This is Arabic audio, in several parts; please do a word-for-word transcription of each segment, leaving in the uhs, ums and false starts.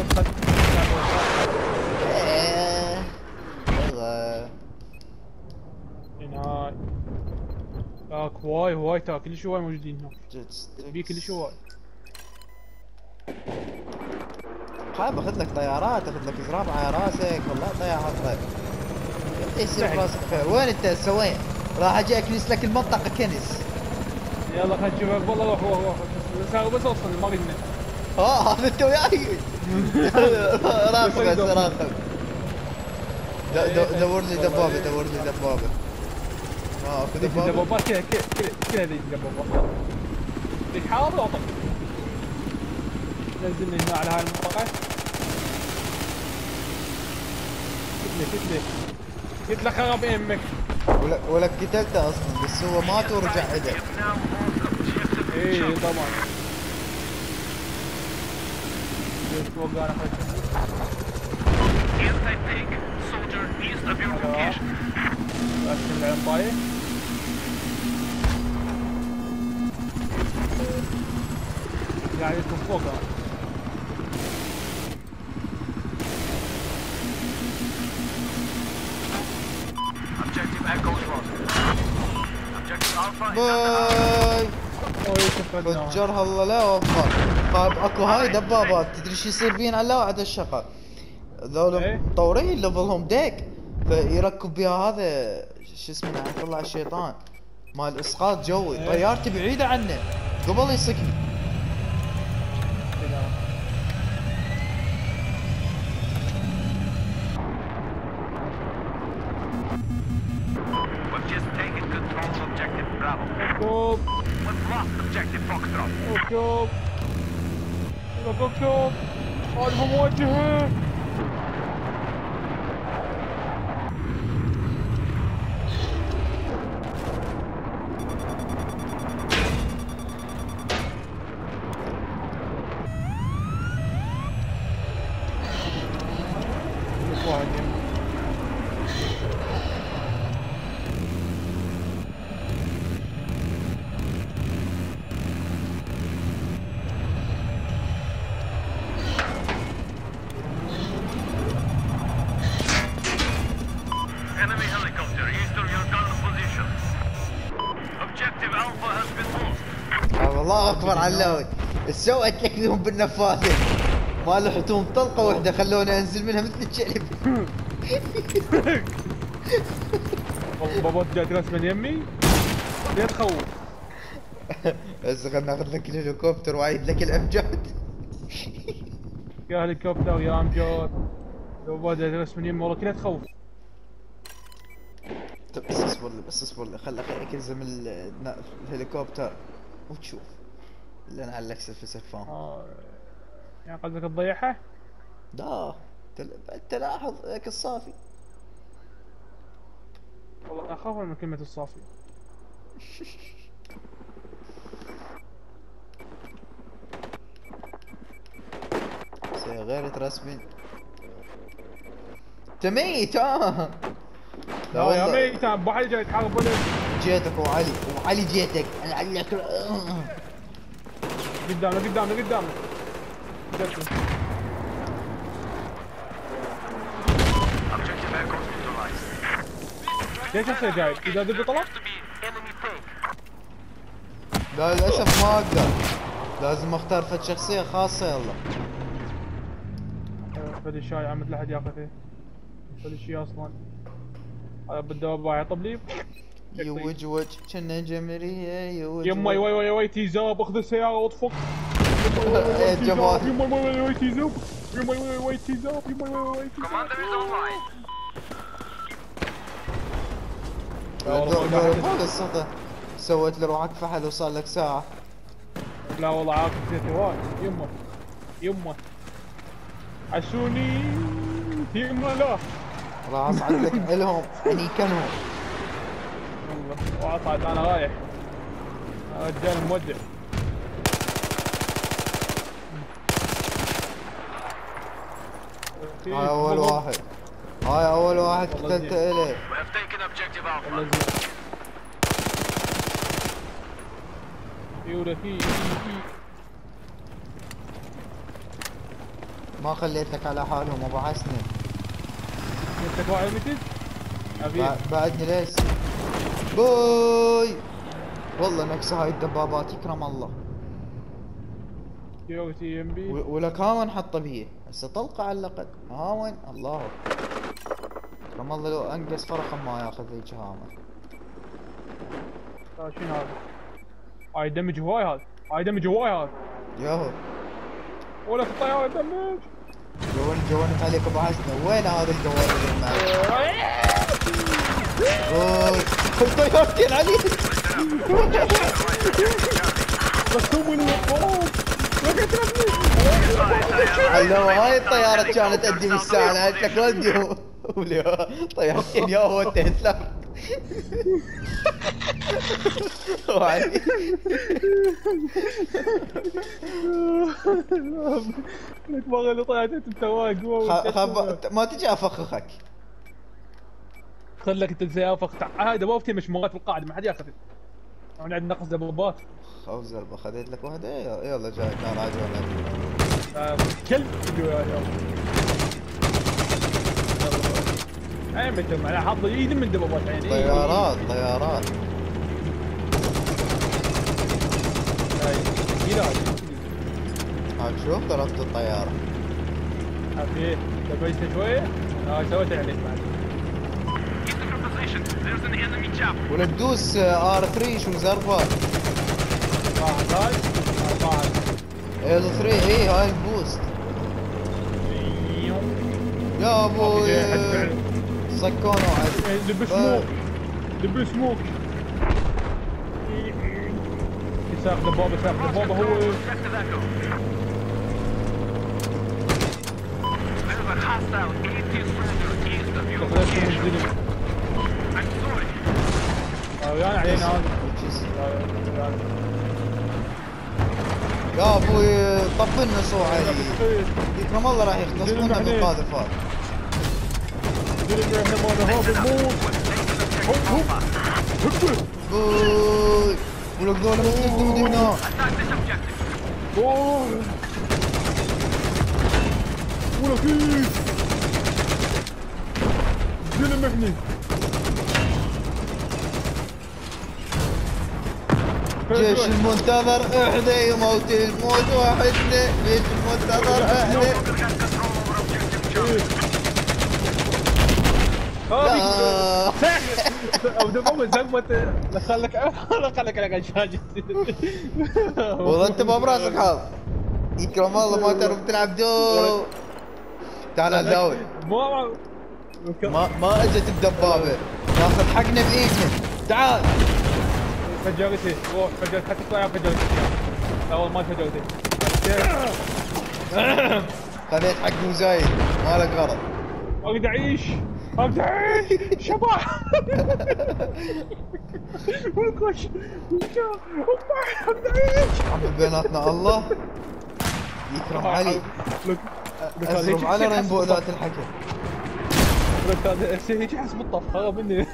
نسخة ايه يلا هاي. تاك هواي هواي تاك كلش هواي موجودين هنا. جيت بي كلش هواي. خايف اخذ لك طيارات، اخذ لك زراب على راسك والله طيارات طيب. يصير براسك خير. وين انت سوين؟ راح اجي اكنس لك المنطقة كنس. يلا خلينا نشوفك والله روح روح روح بس بس اوصل ما قلنا. اه هذا انت وياي. راقب بس راقب. دور لي دبابة دور لي دبابة. اه اخذ دبابة. دبابات كذا كذا كذا ذي دبابات. ليش حاضر اعطك. نزلني هنا على هاي المنطقة. قلت لك قلت لك قلت لك خرب امك. ولك ولك قتلته اصلا بس هو مات ورجع عدل. ايه طبعا. فوق انا بس العين طايح. قاعد يكون فوق باي. فجرها الله لا وفر. طيب اكو هاي دبابات تدري شو يصير بين على وعد الشغل. ذول مطورين ليفلهم ديك فيركب بها هذا شو اسمه يعني يطلع الشيطان مال اسقاط جوي. طيارتي بعيدة عنه قبل يصكني. ركوب ركوب ركوب هذه مواجهة. الله اكبر على اللود. سويت لك لهم بالنفاذة ما لحتهم طلقة واحدة خلوني انزل منها مثل الكلب. بابا جات راس من يمي ليه تخوف. بس خلنا ناخذ لك الهليكوبتر وايد لك الامجاد. يا هليكوبتر يا امجاد بابا جات راس من يمي والله كلها تخوف. طب بس اصبر لي بس اصبر لي خل اخليك الزم الهليكوبتر وتشوف اللي انا على الاكسل سفان. اه يعني قصدك تضيعها؟ لا انت لاحظ هيك الصافي. والله اخاف من كلمة الصافي. غير ترسمين تميت اه. لا يا ميت ابو علي جاي يتحارب ولا جيتك ابو علي ابو علي جيتك انا عليك. قدامنا قدامنا قدامنا ليش هسه جاي؟ اذا بدي طلع؟ لا للاسف ما اقدر لازم اختار فد شخصية خاصة. يلا فد الشاي عم مثل احد ياخذه فد الشيء اصلا هذا بالدواب يطب لي يوج وج كنا جمرية يوج يمي وي وي وي تيزاب اخذ السيارة واطفق. يا جماعة يمي وي وي وي تيزاب يمي وي وي تيزاب يمي وي وي تيزاب. فوق السطح سويت لي روحك فحل وصار لك ساعة. لا والله عاقب زيت هواي. يمه يمه عشوني يمه لا راح اصعد لك الهم انيكنهم والله واصعد انا رايح رجال مودع. هاي اول واحد هاي اول واحد قتلته اليه. يولا في ما خليت لك على حالهم ابو حسني. انت واحد متد؟ ب... بعدني ليش؟ بوي والله نكسة هاي الدبابات يكرم الله. كيو تي ام بي ولك هاون حطه بيه هسه طلقه علقت هاون الله يكرم الله. لو انقص فرخ ما ياخذ ذيك هاون. شنو هذا؟ هاي دمج هواي هذا، هاي دمج هواي هذا. ياهو ولك الطيارة دمج. جواني جواني عليك ابو حسني. وين هذا الجواني اللي معك؟ اوي الطيارتين علي. بس هم اللي وقفوهم. علو هاي الطيارة كانت تأدي بالساعة. انا قلت لك ودي ولي طيارتين يا هو تسلم. لك ما اللي طلعت انت واقف. ما تجي افخخك. خلك انت سيافك هاي دبابتي مشموغات بالقاعده ما حد ياخذ. احنا عندنا نقص دبابات. خوف زربه خذيت لك واحده. يلا جاي كان راجع كلب يلا اي متى انا حاط ايدي من دبابات يعني. طيارات طيارات هاي كذا هاي شوف ضربت الطياره. حبيبي دبيت شويه. هاي سويت عليك بعد. ولا تدوس ار ثلاثة شو زربه. واحد هاي اربعه ال ثلاثة اي هاي البوست يا ابوي. سكونوا عاد. دب سموك دب سموك. يساق دبابه يساق دبابه هو. يعني علينا هذا. يا ابوي طب لنا صوع علي. يكرم الله راح يختصمونا بالقاذفات. احنا ما نهاب الموت. هوب هوب بوي ولك ذولا مسكتوا هنا. اوه ولا كيف زلم احنا. جيش المنتظر احنا يموت الموت وحدنا. جيش المنتظر احنا. لا او دبابة زقمت. خلك خلك على قشاجة. والله انت ما براسك حاض. يكرم الله ما تعرف تلعب دو. تعال هالداوي. ما ما اجت الدبابة ناخذ حقنا بايدنا. تعال فجرتي روح فجرت حتى الطيارة فجرتي. لا والله ما فجرتي. خذيت حقي وزايد ما له غرض. اقدر اعيش اقدر اعيش شبح. وكش اقدر اعيش. حب بيناتنا الله يكرم علي. اضرب على رينبو ذات الحكي. لك هذا هيك حسب الطف خرب مني.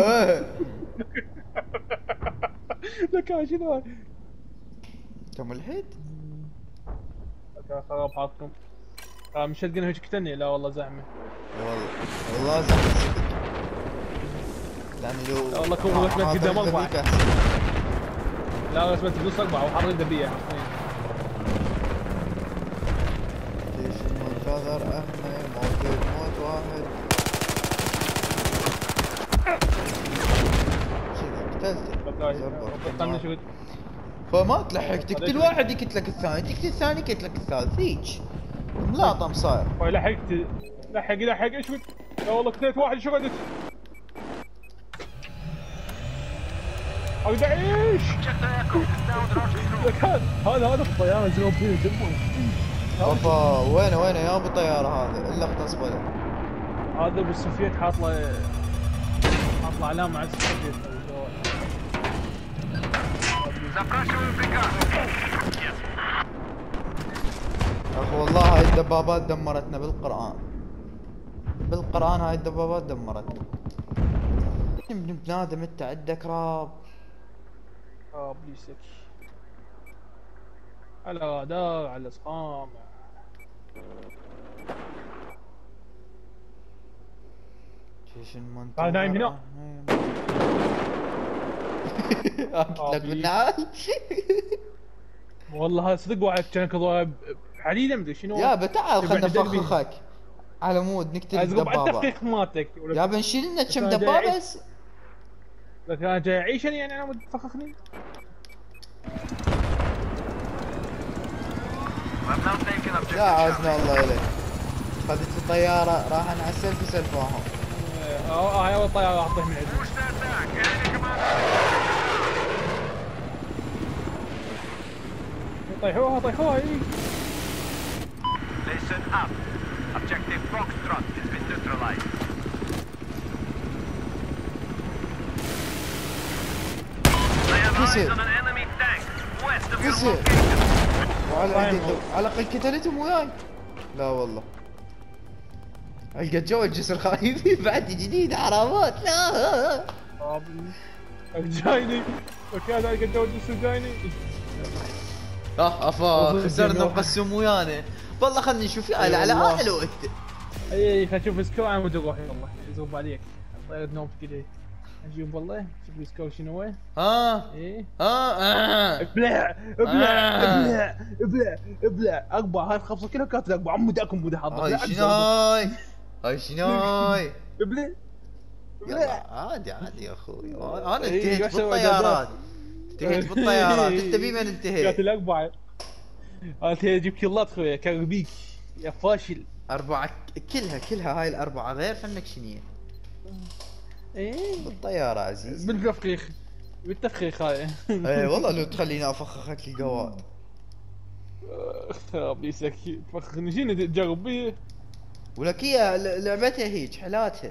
لك شنو انت ملحد؟ لك خراب حاطكم. مش تلقينا هيك كتني. لا والله زعمه. والله والله زعمه صدق. يعني لو لا والله كون رسمت قدام اربعه. لا رسمت بنص اربعه وحاطين ذبيه. جيش المنتظر احنا موت موت واحد. قتلته. فما تلحق تقتل واحد يقتلك الثاني تقتل الثاني يقتلك الثالث. هيج ملاطم صاير. لحقت لحق لحق ايش بك؟ لا والله قتلت واحد شو قدت؟ اقدر اعيش. هذا هذا الطيارة زي ما فيه دمه. اوفا وينه وينه يا ابو الطيارة هذا الا اختص بله. هذا بالسوفيت حاط له حاط له علامة على السوفيت. اخ والله هاي الدبابات دمرتنا بالقرآن. بالقرآن هاي الدبابات دمرتنا. ابن بنادم انت عندك راب. راب ليسك على غدار على صقام. جيش المنطقة. هذا نايم هنا. قلت لك بالنعال. والله صدق واحد كان كذا حديده مدري شنو. يابا تعال خلنا نفخخك على مود نقتل الدبابه. الدبابة. التفخيخ مالتك يابا نشيل لنا كم دبابة بس. لكن انا جاي اعيش يعني انا ودي تفخخني. لا عزنا الله اليك. خذت الطيارة راح انا على السلف سلفاهم. اه هاي اول طيارة اعطيه من عندي. طيحوها طيحوها اي. Listen up. Objective Foxtrot has been neutralized. I have eyes on an enemy tank west of your location. وعلى ايدي على الاقل قتلتهم وياي. لا والله. القى جو الجسر خايفين بعد جديد عربات. لا جايني وكان القى جو الجسر جايني. اه افا خسرنا مقسم ويانا. والله خلني نشوف يا على حلو انت. اي خلينا نشوف السكور انا ودي روحي والله يزوب عليك. طيرت نوم كذا. نشوف والله شوف السكور شنو هو. ها ايه ها ابلع ابلع ابلع ابلع ابلع اقبع. هاي الخبصه كلها كانت اقبع عمو داكم بده حظ. هاي شناي هاي شناي ابلع ابلع. عادي عادي يا اخوي انا انتهيت بالطيارات. انتهيت بالطيارات انت بمن انتهيت؟ كانت الاقبع. انت جيب كيلات خويا كربيك يا فاشل. أربعة كلها كلها هاي الأربعة غير فنك شنية. ايه بالطيارة عزيز. بالتفخيخ بالتفخيخ هاي. ايه والله لو تخليني افخخك القواد. خابيسك تفخخني شنو تجرب بيه؟ ولك هي لعبتها هيك حلاتها.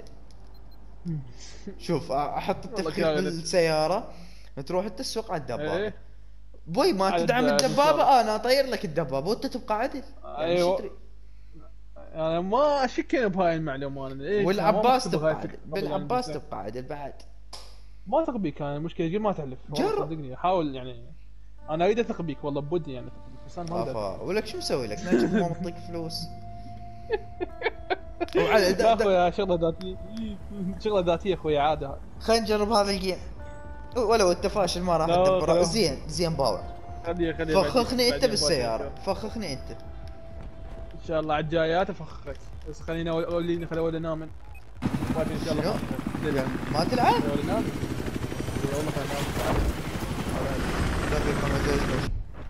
شوف احط التفخيخ بالسيارة تروح انت السوق على الدبابة. ايه بوي ما تدعم الدبابة انا اطير لك الدبابة وانت تبقى عدل. يعني ايوه انا ما اشك بهاي المعلومه. انا والعباس تبقى عدل. بالعباس تبقى عدل بعد. ما اثق بيك انا. المشكله قبل ما تعلف. جرب صدقني حاول يعني. انا اريد اثق بيك والله بودي يعني بس انا ما اقدر. ولك شو مسوي لك؟ ناجح ما معطيك فلوس. وعلى يا اخوي شغله ذاتيه شغله ذاتيه اخوي عاده. خلينا نجرب هذا الجيم ولو انت فاشل ما راح ادبر. زين زين باور. خليه خليه فخخني انت بالسياره. فخخني انت ان شاء الله على الجايات افخخك. بس خلينا اولي خلي اول نام. ان شاء الله ما تلعب؟ اول نام والله خلينا نام.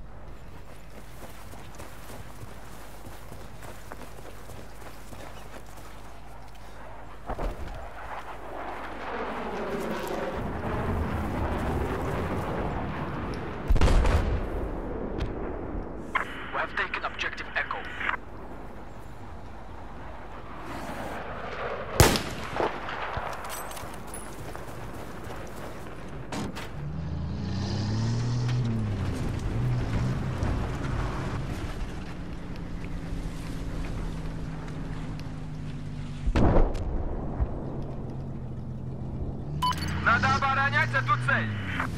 Надо оборонять эту цель!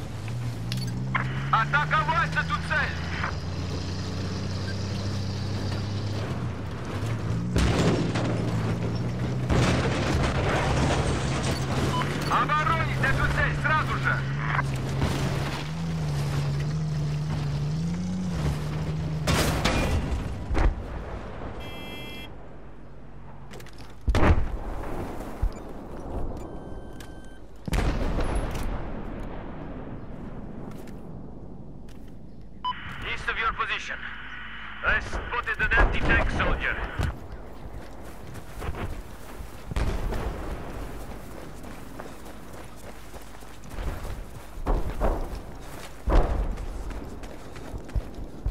Атаковать эту цель! Оборонить эту цель сразу же! East of your position. I spotted an anti-tank soldier.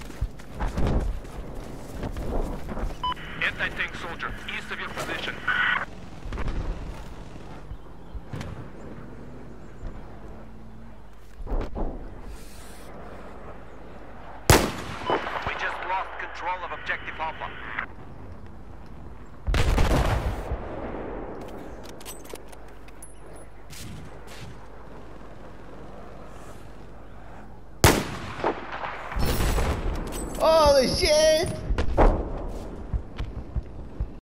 Anti-tank soldier, east of your position.